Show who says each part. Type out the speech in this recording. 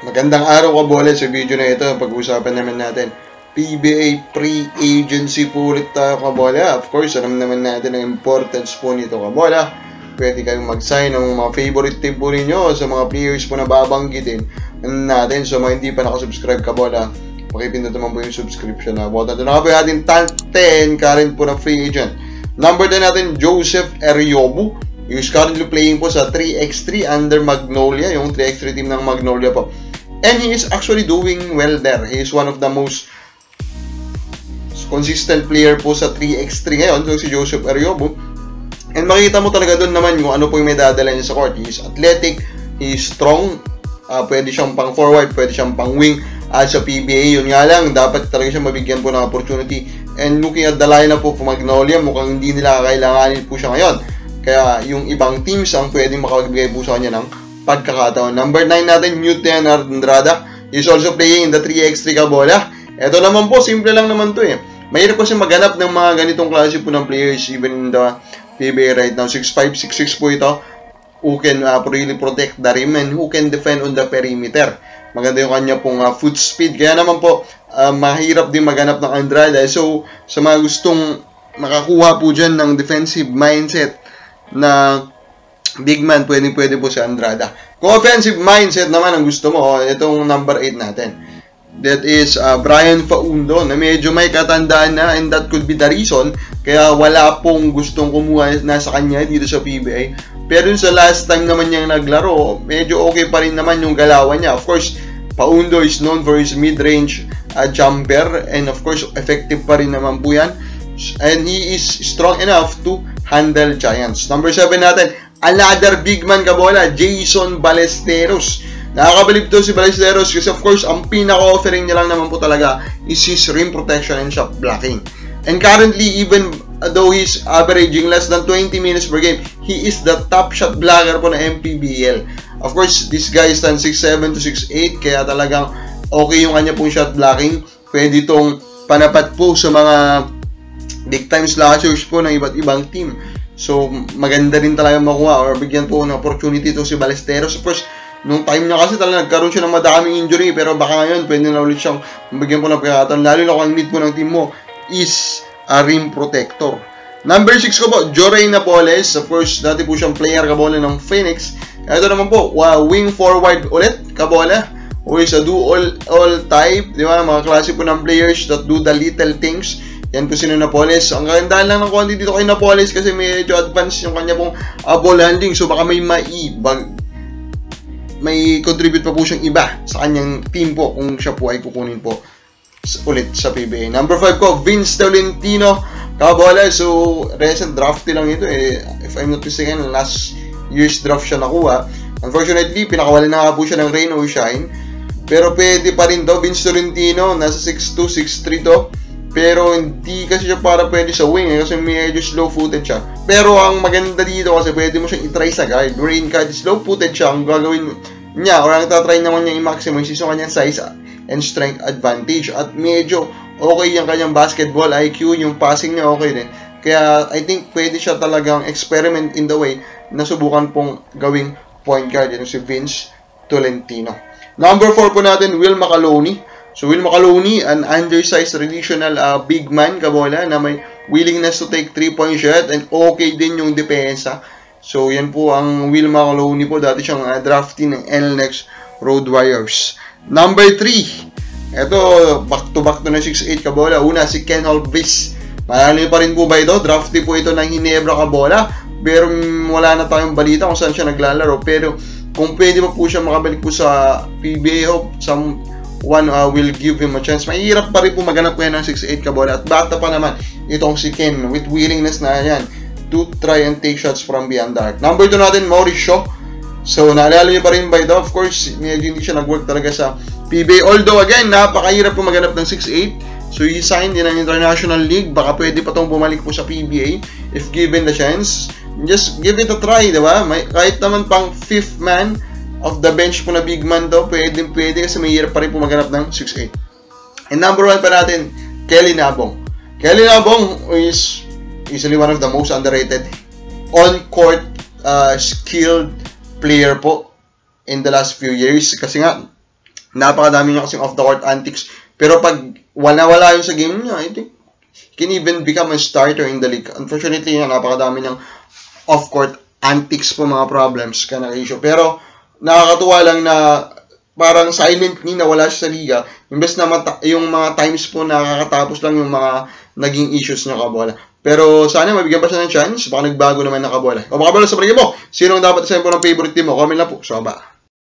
Speaker 1: Magandang araw kabola. Sa video na ito, pag-uusapan naman natin PBA pre-agency po ulit tayo kabola. Of course, alam naman natin ang importance po nito kabola. Pwede kayong mag-sign ng mga favorite team po ninyo sa mga players po na babanggitin natin. So mga hindi pa nakasubscribe kabola, pakipindot naman po yung subscription na button. Ito na po yung ating top 10 current po na free agent. Number 10 natin, Joseph Ariobu. He's currently playing po sa 3x3 under Magnolia, yung 3x3 team ng Magnolia po. And he is actually doing well there. He is one of the most consistent player po sa 3x3 ngayon, so si Joseph Ariobu. And makikita mo talaga doon naman kung ano po yung may dadala niya sa court. He is athletic, he is strong, pwede siyang pang forward, pwede siyang pang wing. Sa PBA, yun nga lang, dapat talaga siya mabigyan po ng opportunity. And looking at the lineup po Magnolia, mukhang hindi nila kakailanganin po siya ngayon. Kaya yung ibang teams ang pwedeng makapagbigay po sa kanya ng pagkakataon. Number 9 natin, Newton Andrada. He's also playing in the 3x3 kabola. Ito naman po, simple lang naman to eh. Mahirap kasi maghanap ng mga ganitong klase po ng players even in the PBA right now. 6'5", 6'6 po ito. Who can really protect the rim and who can defend on the perimeter. Maganda yung kanya pong foot speed. Kaya naman po, mahirap din maghanap ng Andrada. So, sa mga gustong makakuha po dyan ng defensive mindset na big man, pwede po si Andrada. Kung offensive mindset naman ang gusto mo, itong number 8 natin. That is Brian Faundo, na medyo may katandaan na, and that could be the reason kaya wala pong gustong kumuha na sa kanya dito sa PBA. Pero sa last time naman niyang naglaro, medyo okay pa rin naman yung galawan niya. Of course, Faundo is known for his mid-range jumper, and of course, effective pa rin naman po yan. And he is strong enough to handle giants. Number 7 natin, another big man kabola, Jason Ballesteros. Nakakabilib to si Ballesteros kasi of course, ang pinaka-offering niya lang naman po talaga is his rim protection and shot blocking. And currently, even though he's averaging less than 20 minutes per game, he is the top shot blocker po na MPBL. Of course, this guy stands 6'7 to 6'8, kaya talagang okay yung kanya pong shot blocking. Pwede itong panapat po sa mga big time slashers po ng iba't ibang team. So, maganda rin talaga makuha or bigyan po ng opportunity to si Ballesteros. Of course, nung time niya kasi talaga nagkaroon siya ng madaming injury, pero baka ngayon pwede na ulit siyang bigyan po ng pagkakataon. Lalo na kung ang need po ng team mo is a rim protector. Number 6 ko po, Jorey Napoles. Of course, dati po siyang player kabola ng Phoenix. Ito naman po, wing forward ulit kabola. Who is a do all type, di ba? Mga klase po ng players that do the little things. Yan po si Napoles. Ang gandaan lang ng konti dito kay Napoles kasi medyo advanced yung kanya pong ball handling. So baka may contribute pa po siyang iba sa kanyang team po kung siya po ay kukunin po ulit sa PBA. Number 5 ko, Vince Tolentino kabola. So recent draft lang ito eh. If I'm not mistaken, last year's draft siya nakuha. Unfortunately, pinakawalan na nga po siya ng rain or shine. Pero pwede pa rin to. Vince Tolentino, nasa 6'2", 6'3 to. Pero hindi kasi siya para pwede sa wing kasi medyo slow-footed siya. Pero ang maganda dito kasi pwede mo siyang itry sa guard. Wherein kahit slow-footed siya, ang gagawin niya or ang tatry naman niya i-maximize is yung kanyang size and strength advantage. At medyo okay yung kanyang basketball IQ, yung passing niya okay din. Kaya I think pwede siya talagang experiment in the way na subukan pong gawing point guard. Yan si Vince Tolentino. Number 4 po natin, Will McAloney. So, Will McAloney, an undersized traditional big man kabola na may willingness to take 3-point shot and okay din yung depensa. So, yan po ang Will McAloney po. Dati siyang drafting ng LNX Road Warriors. Number 3. Ito, back-to-back to na 6'8 kabola. Una, si Ken Holtvis. Malalo pa rin po ba ito? Drafting po ito ng Ginebra kabola. Pero wala na tayong balita kung saan siya naglalaro. Pero kung pwede pa po siya makabalik po sa PBA, hope one will give him a chance. Mahirap pa rin po maganap ko yan ng 6'8 kabola. At bata pa naman itong si Ken with willingness na yan to try and take shots from beyond the arc. Number 2 natin, Maurice Shaw. So, naalala niyo pa rin ba ito? Of course, medyo hindi siya nag-work talaga sa PBA. Although, again, napakahirap po maganap ng 6'8. So, he signed in an international league. Baka pwede pa itong bumalik po sa PBA if given the chance. Just give it a try, diba? Kahit naman pang 5th man of the bench po na big man daw, pwede kasi mahirap pa rin po maganap ng 6'8. And number 1 pa natin, Kelly Nabong. Kelly Nabong is easily one of the most underrated on-court skilled player po in the last few years. Kasi nga, Napakadami niya kasing off-the-court antics. Pero pag wala yun sa game niya, I think he can even become a starter in the league. Unfortunately, napakadami niyang off-court antics po, mga problems ka na issue. Pero nakakatuwa lang na parang silently na wala siya sa liga. Imbes na yung mga times po nakakatapos lang yung mga naging issues niya kabola. Pero sana mabigyan pa siya ng chance. Baka nagbago naman ng kabola. O baka bola sa palagay mo, sino ang dapat isayin po ng favorite team mo? Comment lang po. So, ba?